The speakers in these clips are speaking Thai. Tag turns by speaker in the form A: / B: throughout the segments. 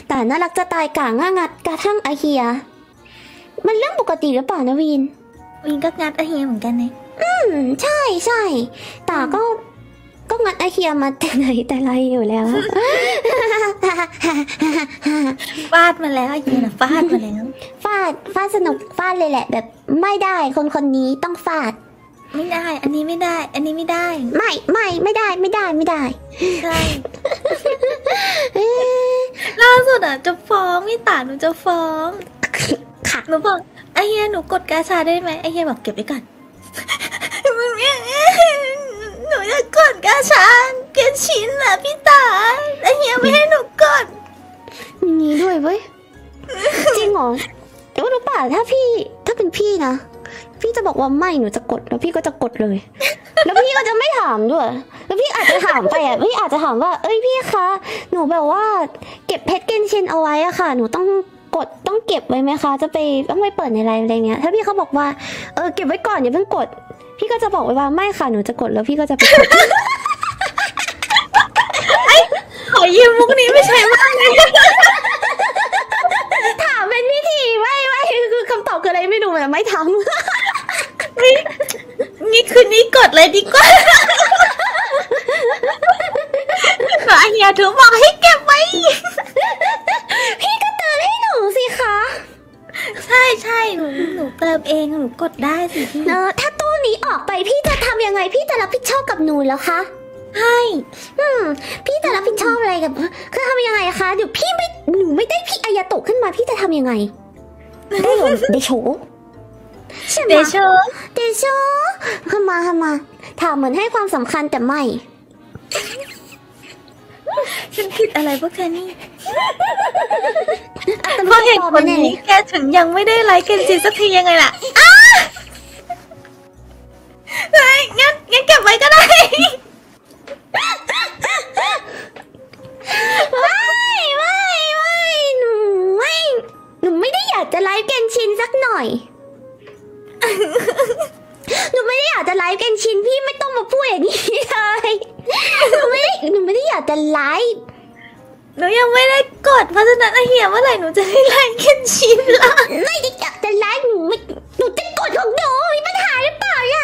A: แต่น่ารักจะตายกะง่างัดกระทั่งอาเฮียมันเรื่องปกติหรือเปล่านะวิน
B: ก็งัดอาเฮียเหมือนกันไง
A: ใช่แต่ก็งัดอาเฮียมาแต่ไหนแต่ไรอยู่แล้ว
B: ฟาดมาแล้วอาเฮียนะฟาดมาแล้ว
A: ฟาดสนุกฟาดเลยแหละแบบไม่ได้คนนี้ต้องฟาด
B: ไม่ได้อันนี้ไม่ได้อันนี้ไม่ได้
A: ไม่ได้
B: ใช่ล่าสุดอ่ะจะฟ้องพี่ตาหนูจะฟ้องหนูบอกไอเฮียหนูกดกาชาได้ไหมไอเฮียบอกเก็บไว้ก่อนหนูจะกดกาชาเกณฑ์ชิ้นอ่ะพี่ตาไอเฮียไม่ให้หนูกด
A: มีด้วยเว้ยจริงเหรอแต่ว่ารู้ป่ะถ้าเป็นพี่นะพี่จะบอกว่าไม่หนูจะกดแล้วพี่ก็จะกดเลยแล้วพี่ก็จะไม่ถามด้วยแล้วพี่อาจจะถามไปอ่ะพี่อาจจะถามว่าเอ้ยพี่คะหนูแบบว่าเก็บเพชรเกนชินเอาไว้อะค่ะหนูต้องเก็บไว้ไหมคะจะไปต้องไปเปิดในอะไรเงี้ยถ้าพี่เขาบอกว่าเก็บไว้ก่อนอย่าเพิ่งกดพี่ก็จะบอกไว้ว่าไม่ค่ะหนูจะกดแล้วพี่ก็จะไปกด
B: ขอยืมมุกนี้ไม่ใช่มากเลย
A: ถามเป็นวิธีไม่คือคำตอบคืออะไรไม่รู้แต่ไม่ทำ
B: นี่คืนนี้กดเลยดีกว่าขอเฮียถูกบอกให้เก็บไว้
A: พี่ก็เตือนให้หนูสิคะ
B: ใช่หนูเติมเองหนูกดได้สิพี่
A: ถ้าตู้นี้ออกไปพี่จะทำยังไงพี่จะรับผิดชอบกับหนูแล้วคะ
B: ใช่
A: พี่จะรับผิดชอบอะไรกับคือทำยังไงคะเดี๋ยวหนูไม่ได้พี่อายาโตะขึ้นมาพี่จะทำยังไงได้หรอเดโชใช่ไหมเดโชทำมาถามเหมือนให้ความสำคัญแต่ไม่
B: ฉันผิดอะไรพวกเธอนี่เพราะเหตุผลนี้แกถึงยังไม่ได้ไลค์เกนจิสักทียังไงล่ะงั้นเก็บไว้ก็ได้
A: หนูไม่ได้อยากจะไลฟ์เกนชินสักหน่อยหนูไม่ได้อยากจะไลฟ์เกนชินพี่ไม่ต้องมาพูดอย่างนี้เลยหนูไม่ได้อยากจะไลฟ์
B: หนูยังไม่ได้กดเพราะฉะนั้นเฮียเมื่อไหร่หนูจะได้ไลฟ์เกนชินล่ะ
A: ไม่ได้อยากจะไลฟ์หนูจะกดของหนูมีปัญหาหรือเปล่าอ่ะ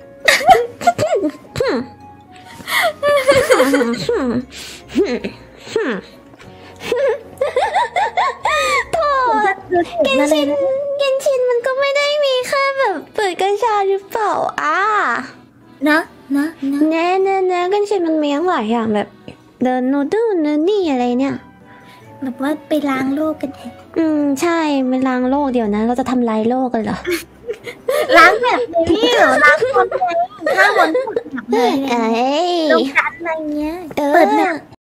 A: โธ่เกนชินมันก็ไม่ได้มีแค่แบบเปิดกัญชาหรือเปล่า
B: นะ
A: เน่เกนชินมันมีหลายอย่างแบบเดินโนดูเนนี่อะไรเนี่ย
B: แบบว่าไปล้างโลกกัน
A: ใช่ไปล้างโลกเดี๋ยวนะเราจะทำลายโลกกันเหรอ
B: ล้างแบบนี้เหรอล้างคนเลยถ้าวนเลยลงกันอะไรเงี้ยเปิดแบบ